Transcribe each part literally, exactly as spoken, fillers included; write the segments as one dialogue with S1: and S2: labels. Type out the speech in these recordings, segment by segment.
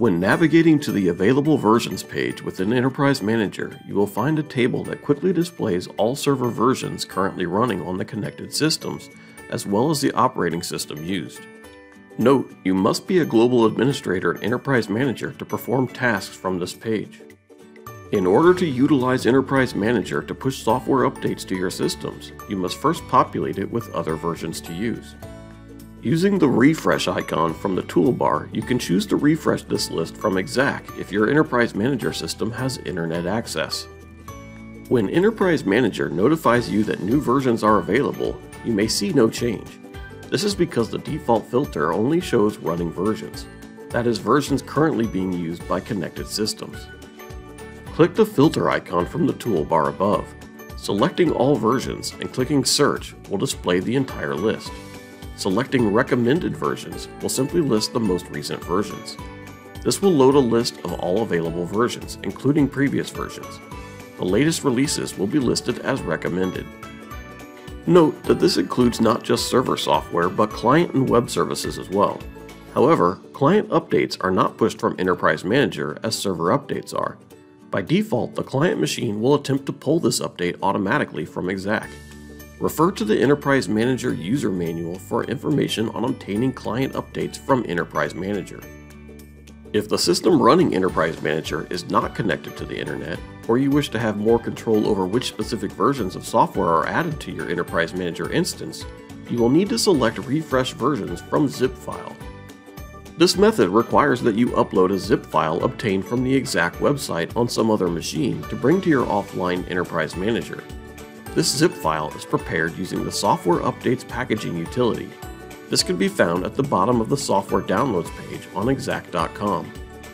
S1: When navigating to the Available Versions page within Enterprise Manager, you will find a table that quickly displays all server versions currently running on the connected systems, as well as the operating system used. Note, you must be a global administrator in Enterprise Manager to perform tasks from this page. In order to utilize Enterprise Manager to push software updates to your systems, you must first populate it with other versions to use. Using the refresh icon from the toolbar, you can choose to refresh this list from Exac if your Enterprise Manager system has internet access. When Enterprise Manager notifies you that new versions are available, you may see no change. This is because the default filter only shows running versions, that is, versions currently being used by connected systems. Click the filter icon from the toolbar above. Selecting all versions and clicking Search will display the entire list. Selecting Recommended Versions will simply list the most recent versions. This will load a list of all available versions, including previous versions. The latest releases will be listed as recommended. Note that this includes not just server software, but client and web services as well. However, client updates are not pushed from Enterprise Manager as server updates are. By default, the client machine will attempt to pull this update automatically from Exac. Refer to the Enterprise Manager User Manual for information on obtaining client updates from Enterprise Manager. If the system running Enterprise Manager is not connected to the internet, or you wish to have more control over which specific versions of software are added to your Enterprise Manager instance, you will need to select Refresh Versions from Zip File. This method requires that you upload a zip file obtained from the Exac website on some other machine to bring to your offline Enterprise Manager. This zip file is prepared using the Software Updates Packaging utility. This can be found at the bottom of the Software Downloads page on exac dot com.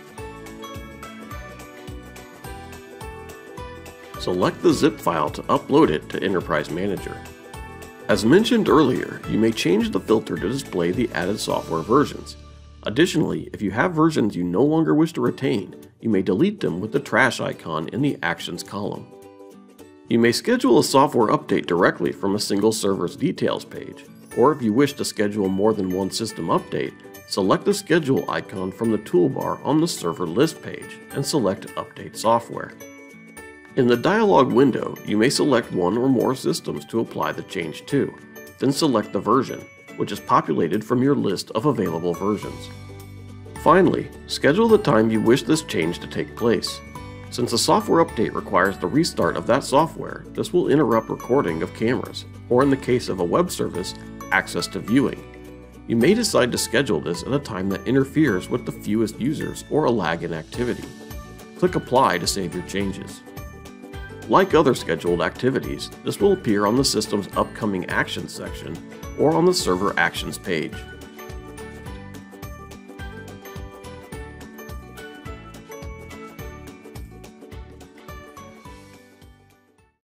S1: Select the zip file to upload it to Enterprise Manager. As mentioned earlier, you may change the filter to display the added software versions. Additionally, if you have versions you no longer wish to retain, you may delete them with the trash icon in the Actions column. You may schedule a software update directly from a single server's details page, or if you wish to schedule more than one system update, select the schedule icon from the toolbar on the server list page and select Update Software. In the dialog window, you may select one or more systems to apply the change to, then select the version, which is populated from your list of available versions. Finally, schedule the time you wish this change to take place. Since a software update requires the restart of that software, this will interrupt recording of cameras, or in the case of a web service, access to viewing. You may decide to schedule this at a time that interferes with the fewest users or a lag in activity. Click Apply to save your changes. Like other scheduled activities, this will appear on the system's upcoming actions section or on the server actions page.